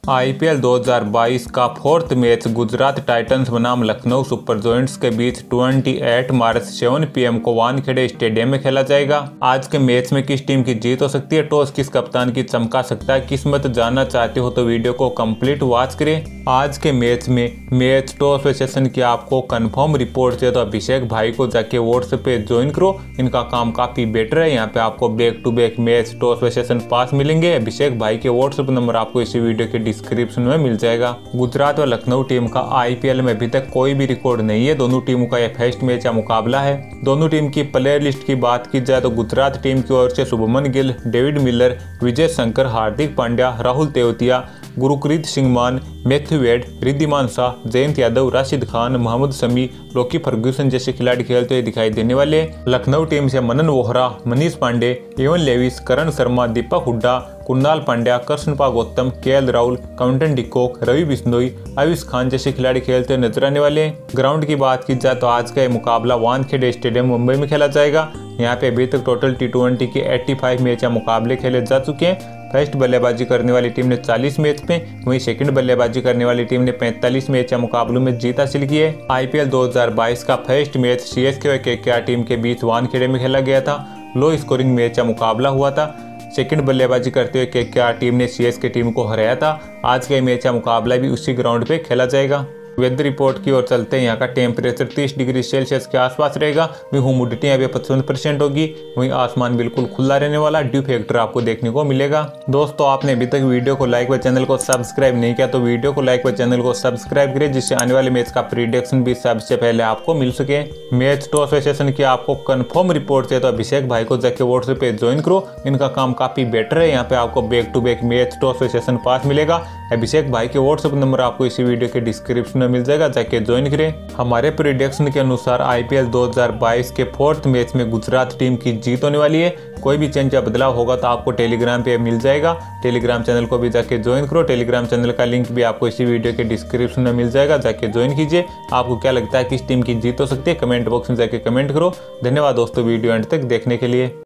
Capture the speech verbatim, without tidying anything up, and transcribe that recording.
IPL दो हज़ार बाईस का फोर्थ मैच गुजरात टाइटंस बनाम लखनऊ सुपर जायंट्स के बीच अट्ठाईस मार्च सात पी एम को वानखेड़े स्टेडियम में खेला जाएगा। आज के मैच में किस टीम की जीत हो सकती है, टॉस किस कप्तान की चमका सकता है, किस्मत जानना चाहते हो तो वीडियो को कंप्लीट वॉच करें। आज के मैच में मैच टॉस सेशन की आपको कंफर्म रिपोर्ट चाहिए तो अभिषेक भाई को जाके व्हाट्सएप पे ज्वाइन करो। इनका काम काफी बेटर है। यहाँ पे आपको back to back match toss session pass मिलेंगे। अभिषेक भाई के व्हाट्सएप नंबर आपको इसी वीडियो के डिस्क्रिप्शन में मिल जाएगा। गुजरात और लखनऊ टीम का आईपीएल में अभी तक कोई भी रिकॉर्ड नहीं है। दोनों टीमों का यह फर्स्ट मैच या मुकाबला है। दोनों टीम की प्लेयर लिस्ट की बात की जाए तो गुजरात टीम की ओर से Shubman Gill, David Miller, Vijay Shankar, Hardik Pandya, Rahul Tewatia, Gurpreet Singh Mann, Matthew Wade, Wriddhiman Shah, Jayant Yadav, Rashid Khan, Mohammed Shami, Lockie Ferguson जैसे खिलाड़ी खेलते हुए दिखाई देने वाले। लखनऊ टीम से Manan Vohra, Manish Pandey, Evin Lewis, Karan Sharma, Deepak Hooda, Krunal Pandya, Krishnappa Gautam, KL Rahul, Quinton de Kock, Ravi Bishnoi, Ayush Khan जैसे खिलाड़ी खेलते हुए नजर आने वाले। ग्राउंड की बात की जाए तो आज का यह मुकाबला वानखेड़े स्टेडियम मुंबई में खेला जाएगा। यहाँ पे अभी तक टोटल टी ट्वेंटी के पचासी मैच या मुकाबले खेले जा चुके हैं। फर्स्ट बल्लेबाजी करने वाली टीम ने चालीस मैच में, वहीं सेकंड बल्लेबाजी करने वाली टीम ने पैंतालीस मैच या मुकाबलों में जीत हासिल की है। आईपीएल दो हज़ार बाईस का फर्स्ट मैच सीएसके और केकेआर टीम के बीच वानखेड़े में खेला गया था। लो स्कोरिंग मैच या मुकाबला हुआ था। सेकंड बल्लेबाजी करते हुए केकेआर टीम ने सीएसके टीम को हराया था। आज का मैच या मुकाबला भी उसी ग्राउंड पे खेला जाएगा। वेदर रिपोर्ट की ओर चलते हैं। यहाँ का टेम्परेचर तीस डिग्री सेल्सियस के आसपास रहेगा। वहीं ह्यूमिडिटी अभी पचपन परसेंट होगी। वहीं आसमान बिल्कुल खुला रहने वाला। ड्यू फैक्टर आपको देखने को मिलेगा। दोस्तों, आपने अभी तक वीडियो को लाइक व चैनल को सब्सक्राइब नहीं किया तो वीडियो को लाइक व चैनल को सब्सक्राइब करें, जिससे आने वाले मैच का प्रिडिक्शन भी सबसे पहले आपको मिल सके। मैच टॉस सेशन की आपको कन्फर्म रिपोर्ट चाहिए तो अभिषेक भाई को जाके व्हाट्सएप पे ज्वाइन करो। इनका काम काफी बेटर है। यहाँ पे आपको back to back match toss session pass मिलेगा। अभिषेक भाई के व्हाट्सएप नंबर आपको इसी वीडियो के डिस्क्रिप्शन में मिल जाएगा, जाके ज्वाइन करें। हमारे प्रेडिक्शन के अनुसार आईपीएल दो हज़ार बाईस के फोर्थ मैच में गुजरात टीम की जीत होने वाली है। कोई भी चेंज या बदलाव होगा तो आपको टेलीग्राम पे मिल जाएगा। टेलीग्राम चैनल को भी जाके ज्वाइन करो। टेलीग्राम चैनल का लिंक भी आपको इसी वीडियो के डिस्क्रिप्शन में मिल जाएगा, जाके ज्वाइन कीजिए। आपको क्या लगता है किस टीम की जीत हो सकती है, कमेंट बॉक्स में जाके कमेंट करो। धन्यवाद दोस्तों वीडियो एंड तक देखने के लिए।